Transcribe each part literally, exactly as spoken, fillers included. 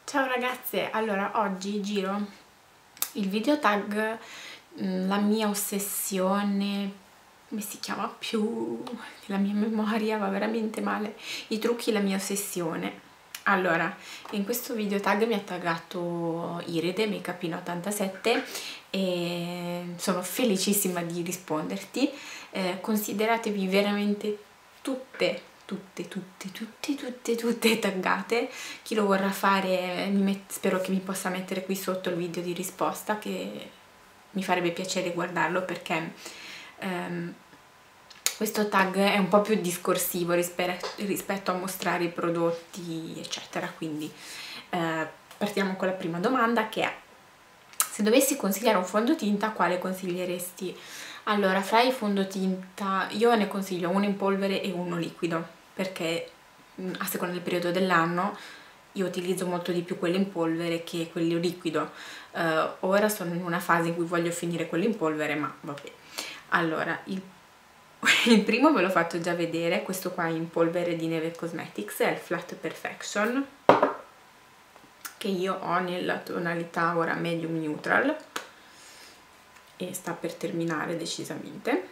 Ciao ragazze, allora oggi giro il video tag, la mia ossessione, come si chiama più, la mia memoria va veramente male, i trucchi, la mia ossessione. Allora, in questo video tag mi ha taggato Iride, Makeupino ottantasette, e sono felicissima di risponderti. Eh, consideratevi veramente tutte tutte, tutte, tutte, tutte, tutte taggate. Chi lo vorrà fare mi met- spero che mi possa mettere qui sotto il video di risposta, che mi farebbe piacere guardarlo, perché ehm, questo tag è un po' più discorsivo rispetto a mostrare i prodotti eccetera. Quindi eh, partiamo con la prima domanda, che è: se dovessi consigliare un fondotinta, quale consiglieresti? Allora, fra i fondotinta io ne consiglio uno in polvere e uno liquido, perché a seconda del periodo dell'anno io utilizzo molto di più quello in polvere che quello liquido. Uh, ora sono in una fase in cui voglio finire quello in polvere, ma vabbè. Allora, il, il primo ve l'ho fatto già vedere, questo qua in polvere di Neve Cosmetics, è il Flat Perfection, che io ho nella tonalità ora medium neutral e sta per terminare decisamente,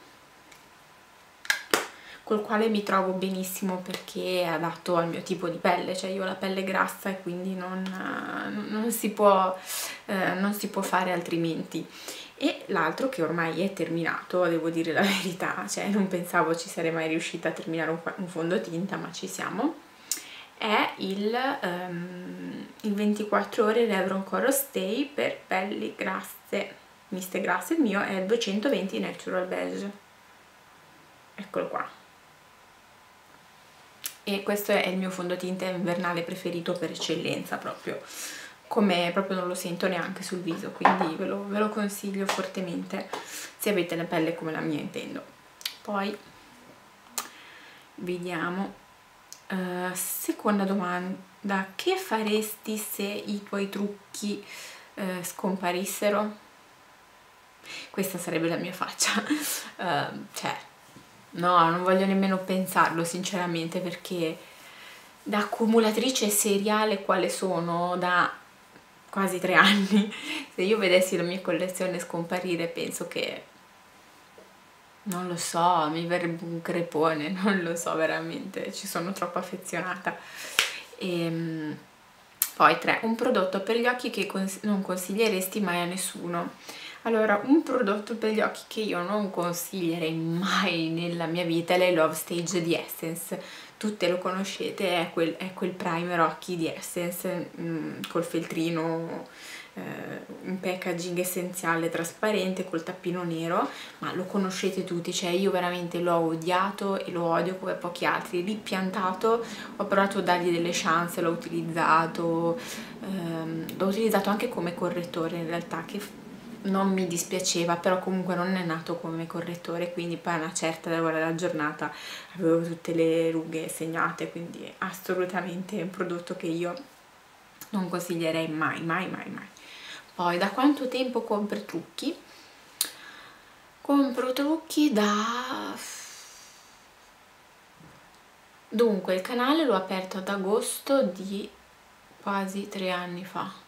col quale mi trovo benissimo perché è adatto al mio tipo di pelle, cioè io ho la pelle grassa e quindi non, non, si, può, eh, non si può fare altrimenti. E l'altro, che ormai è terminato, devo dire la verità, cioè non pensavo ci sarei mai riuscita a terminare un, un fondotinta, ma ci siamo, è il, um, il ventiquattro ore Revlon Color Stay per pelli grasse, miste grasse. Il mio è il duecentoventi Natural Beige, eccolo qua, e questo è il mio fondotinta invernale preferito per eccellenza, proprio come proprio non lo sento neanche sul viso, quindi ve lo, ve lo consiglio fortemente se avete la pelle come la mia, intendo. Poi vediamo, uh, seconda domanda: che faresti se i tuoi trucchi uh, scomparissero? Questa sarebbe la mia faccia. uh, cioè no, non voglio nemmeno pensarlo sinceramente, perché da accumulatrice seriale quale sono da quasi tre anni, se io vedessi la mia collezione scomparire penso che, non lo so, mi verrebbe un crepone, non lo so, veramente, ci sono troppo affezionata. E poi tre, un prodotto per gli occhi che cons- non consiglieresti mai a nessuno. Allora, un prodotto per gli occhi che io non consiglierei mai nella mia vita è la Love Stage di Essence. Tutte lo conoscete, è quel, è quel primer occhi di Essence mh, col feltrino, eh, un packaging essenziale trasparente col tappino nero, ma lo conoscete tutti, cioè io veramente l'ho odiato e lo odio come pochi altri. Ripiantato, ho provato a dargli delle chance, l'ho utilizzato, ehm, l'ho utilizzato anche come correttore in realtà, che non mi dispiaceva, però comunque non è nato come correttore, quindi poi a una certa della giornata avevo tutte le rughe segnate, quindi assolutamente un prodotto che io non consiglierei mai, mai, mai, mai. Poi, da quanto tempo compro trucchi? Compro trucchi da... Dunque, il canale l'ho aperto ad agosto di quasi tre anni fa.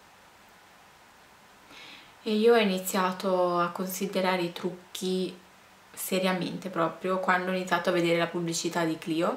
E io ho iniziato a considerare i trucchi seriamente proprio quando ho iniziato a vedere la pubblicità di Clio,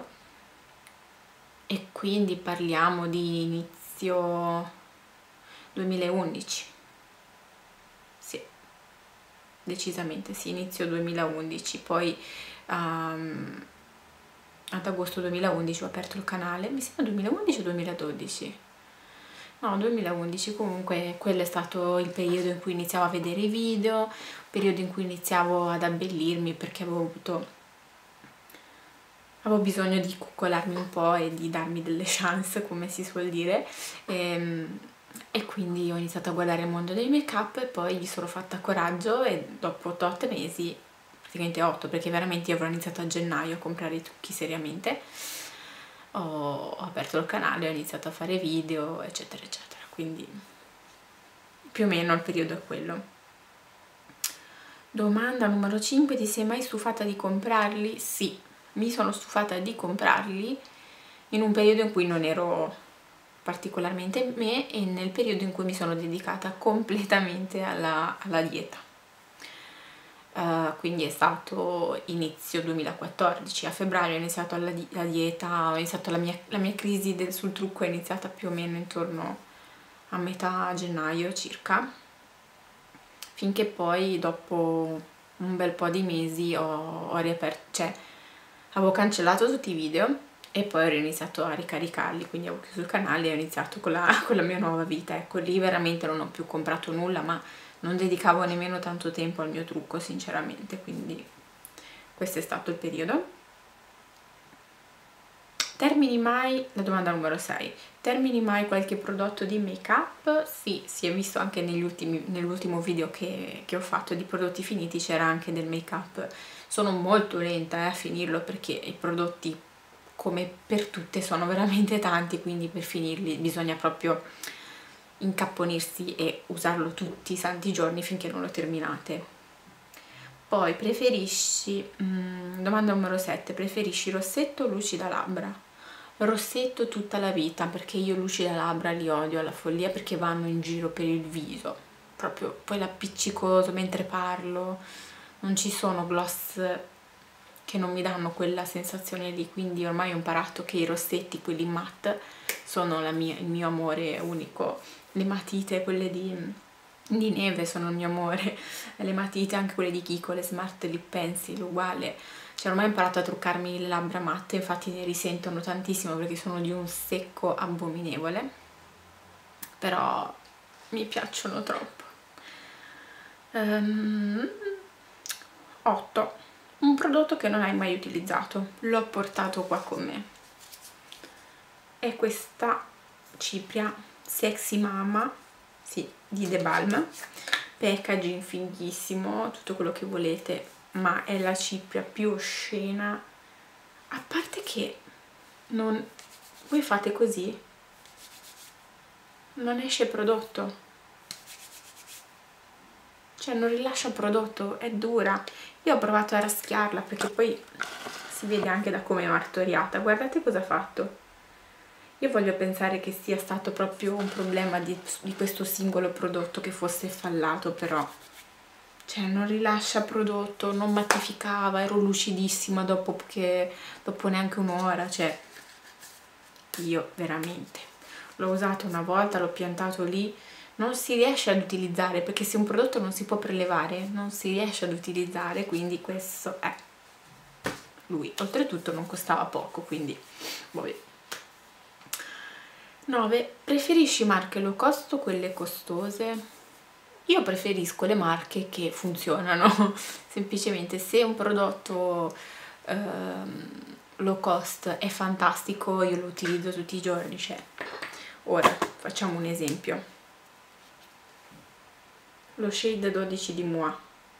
e quindi parliamo di inizio duemilaundici, sì, decisamente sì, inizio duemilaundici. Poi um, ad agosto duemilaundici ho aperto il canale, mi sembra duemilaundici o duemiladodici? No, duemilaundici. Comunque quello è stato il periodo in cui iniziavo a vedere i video, periodo in cui iniziavo ad abbellirmi, perché avevo avuto avevo bisogno di coccolarmi un po' e di darmi delle chance, come si suol dire, e, e quindi ho iniziato a guardare il mondo del make up e poi gli sono fatta coraggio, e dopo otto mesi, praticamente otto, perché veramente io avrò iniziato a gennaio a comprare i trucchi seriamente, ho, ho aperto il canale, ho iniziato a fare video eccetera eccetera, quindi più o meno il periodo è quello. Domanda numero cinque: ti sei mai stufata di comprarli? Sì, mi sono stufata di comprarli in un periodo in cui non ero particolarmente me e nel periodo in cui mi sono dedicata completamente alla, alla dieta. Uh, quindi è stato inizio duemilaquattordici, a febbraio ho iniziato la, di la dieta, ho iniziato la mia, la mia crisi del, sul trucco è iniziata più o meno intorno a metà gennaio circa, finché poi dopo un bel po' di mesi ho, ho riaperto, cioè avevo cancellato tutti i video e poi ho iniziato a ricaricarli, quindi ho chiuso il canale e ho iniziato con la, con la mia nuova vita. Ecco, lì veramente non ho più comprato nulla, ma non dedicavo nemmeno tanto tempo al mio trucco sinceramente, quindi questo è stato il periodo. Termini mai, la domanda numero sei, termini mai qualche prodotto di make up? Sì, si è visto anche negli ultimi, nell'ultimo video che, che ho fatto di prodotti finiti, c'era anche del make up. Sono molto lenta eh, a finirlo perché i prodotti, come per tutte, sono veramente tanti, quindi per finirli bisogna proprio incapponirsi e usarlo tutti i santi giorni finché non lo terminate. Poi preferisci, mh, domanda numero sette, preferisci rossetto o lucida labbra? Rossetto tutta la vita, perché io lucida labbra li odio alla follia perché vanno in giro per il viso, proprio poi l'appiccicoso mentre parlo, non ci sono gloss che non mi danno quella sensazione lì, quindi ormai ho imparato che i rossetti, quelli matte, sono la mia, il mio amore unico. Le matite, quelle di, di neve, sono il mio amore, le matite anche quelle di Kiko, le Smart Lip Pencil, uguale. Cioè ormai ho imparato a truccarmi le labbra matte, infatti ne risentono tantissimo perché sono di un secco abominevole, però mi piacciono troppo. Um, otto. Un prodotto che non hai mai utilizzato, l'ho portato qua con me. È questa cipria Sexy Mama, sì, di The Balm, packaging fighissimo, tutto quello che volete, ma è la cipria più oscena, a parte che non, voi fate così, non esce prodotto, cioè non rilascia prodotto, è dura. Io ho provato a raschiarla perché poi si vede anche da come è martoriata, guardate cosa ha fatto. Io voglio pensare che sia stato proprio un problema di, di questo singolo prodotto che fosse fallato, però cioè non rilascia prodotto, non mattificava, ero lucidissima dopo, che, dopo neanche un'ora, cioè io veramente l'ho usato una volta, l'ho piantato lì, non si riesce ad utilizzare perché se un prodotto non si può prelevare non si riesce ad utilizzare, quindi questo è lui. Oltretutto non costava poco, quindi vabbè. nove. Preferisci marche low cost o quelle costose? Io preferisco le marche che funzionano, semplicemente se un prodotto ehm, low cost è fantastico io lo utilizzo tutti i giorni. Cioè, ora facciamo un esempio, lo shade dodici di Mua,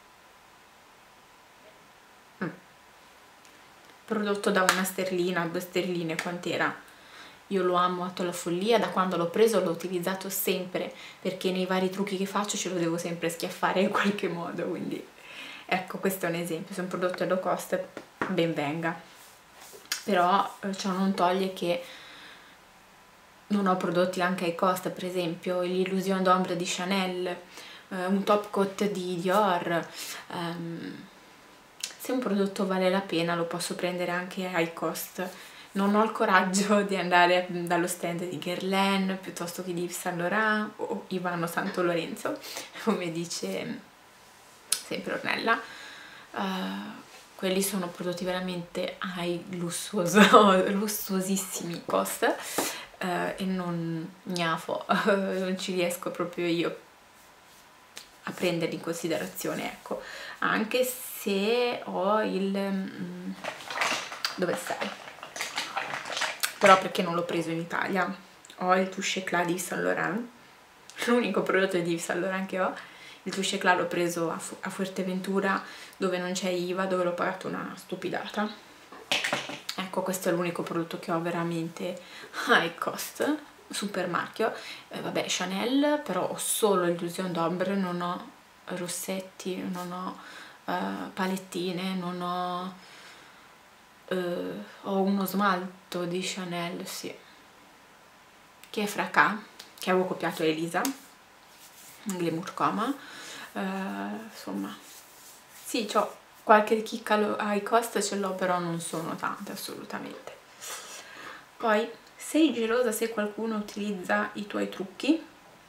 mm. prodotto da una sterlina, due sterline, quant'era? Io lo amo a la follia, da quando l'ho preso l'ho utilizzato sempre, perché nei vari trucchi che faccio ce lo devo sempre schiaffare in qualche modo, quindi ecco, questo è un esempio. Se un prodotto è low cost ben venga, però ciò non toglie che non ho prodotti anche high cost, per esempio l'Illusion d'Ombre di Chanel, eh, un top coat di Dior. Um, se un prodotto vale la pena lo posso prendere anche high cost. Non ho il coraggio di andare dallo stand di Guerlain piuttosto che di Yves Saint Laurent o Ivano Santo Lorenzo, come dice sempre Ornella. Uh, quelli sono prodotti veramente high, lussuoso, lussuosissimi cost, uh, e non gnafo, uh, non ci riesco proprio io a prenderli in considerazione, ecco, anche se ho il... Mm, dove stai? Però perché non l'ho preso in Italia, ho il Touche Éclat di Yves Saint Laurent, l'unico prodotto di Yves Saint Laurent che ho. Il Touche Éclat l'ho preso a, Fu a Fuerteventura, dove non c'è I V A, dove l'ho pagato una stupidata. Ecco, questo è l'unico prodotto che ho veramente high cost, super marchio. Eh, vabbè, Chanel, però ho solo Illusion d'Ombre, non ho rossetti, non ho uh, palettine, non ho... Uh, ho uno smalto di Chanel, sì, che è Fracà, che avevo copiato a Elisa, Glamour Coma. Uh, insomma, sì, c'ho qualche chicca ai cost, ce l'ho, però non sono tante assolutamente. Poi, sei gelosa se qualcuno utilizza i tuoi trucchi?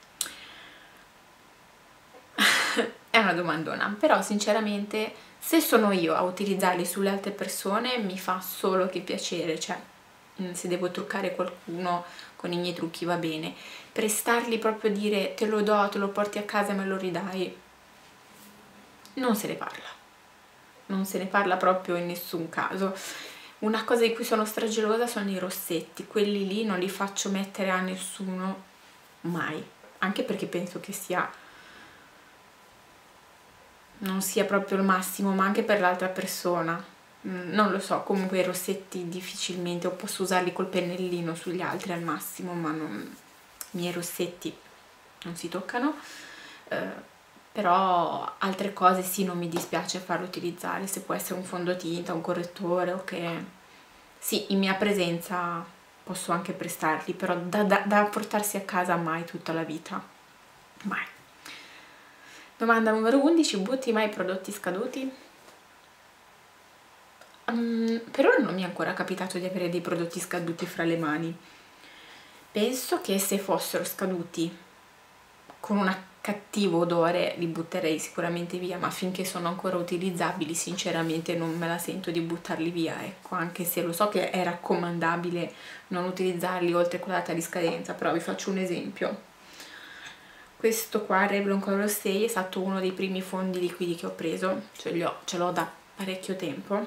È una domandona, però sinceramente se sono io a utilizzarli sulle altre persone mi fa solo che piacere, cioè se devo truccare qualcuno con i miei trucchi va bene. Prestarli, proprio dire te lo do, te lo porti a casa e me lo ridai, non se ne parla, non se ne parla proprio in nessun caso. Una cosa di cui sono stragelosa sono i rossetti, quelli lì non li faccio mettere a nessuno mai, anche perché penso che sia non sia proprio il massimo, ma anche per l'altra persona, non lo so. Comunque i rossetti difficilmente, o posso usarli col pennellino sugli altri al massimo, ma non, i miei rossetti non si toccano. Eh, però altre cose sì, non mi dispiace farlo utilizzare, se può essere un fondotinta, un correttore, ok, sì, in mia presenza posso anche prestarli, però da, da, da portarsi a casa mai tutta la vita, mai. Domanda numero undici, butti mai prodotti scaduti? Um, per ora non mi è ancora capitato di avere dei prodotti scaduti fra le mani. Penso che se fossero scaduti con un cattivo odore li butterei sicuramente via, ma finché sono ancora utilizzabili sinceramente non me la sento di buttarli via, ecco, anche se lo so che è raccomandabile non utilizzarli oltre quella data di scadenza, però vi faccio un esempio. Questo qua, Revlon Color Stay, è stato uno dei primi fondi liquidi che ho preso, cioè ce l'ho da parecchio tempo,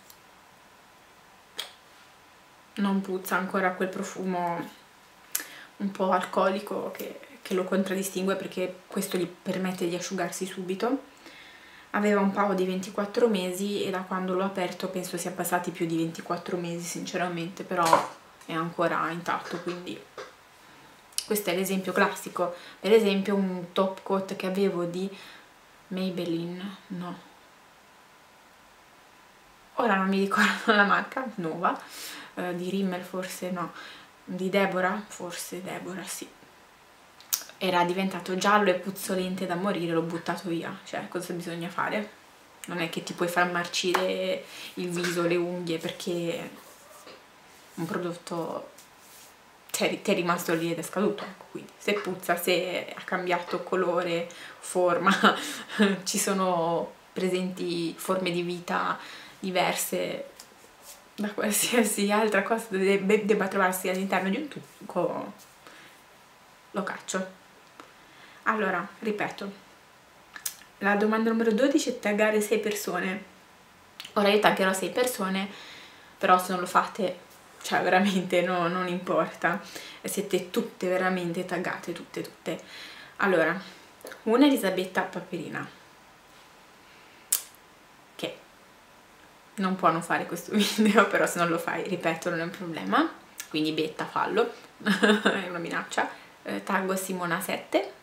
non puzza ancora quel profumo un po' alcolico che, che lo contraddistingue, perché questo gli permette di asciugarsi subito. Aveva un paio di ventiquattro mesi e da quando l'ho aperto penso sia passati più di ventiquattro mesi sinceramente, però è ancora intatto, quindi questo è l'esempio classico. Per esempio un top coat che avevo di Maybelline, no, ora non mi ricordo la marca, nuova, eh, di Rimmel forse, no, di Deborah, forse Deborah, sì, era diventato giallo e puzzolente da morire, l'ho buttato via. Cioè, cosa bisogna fare? Non è che ti puoi far marcire il viso, le unghie, perché un prodotto, cioè, ti è rimasto lì ed è scaduto, ecco. Quindi se puzza, se ha cambiato colore, forma, ci sono presenti forme di vita diverse da qualsiasi altra cosa debba, debba trovarsi all'interno di un trucco, lo caccio. Allora, ripeto, la domanda numero dodici è taggare sei persone. Ora io taggerò sei persone, però se non lo fate, cioè veramente no, non importa, siete tutte veramente taggate, tutte tutte. Allora, una Elisabetta Paperina, che non può non fare questo video, però se non lo fai, ripeto, non è un problema, quindi Betta, fallo, è una minaccia. Eh, taggo Simona sette,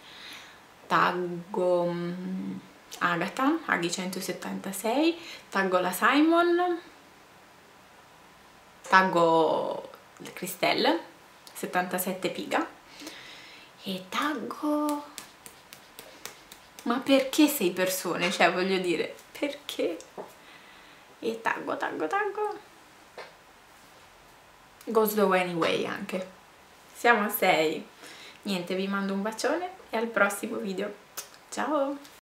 taggo um, Agatha, Aghi centosettantasei, taggo la Simon, taggo Cristelle, settantasette piga, e taggo... ma perché sei persone? Cioè, voglio dire, perché? E taggo, taggo, taggo Goes the way anyway anche. Siamo a sei. Niente, vi mando un bacione e al prossimo video. Ciao!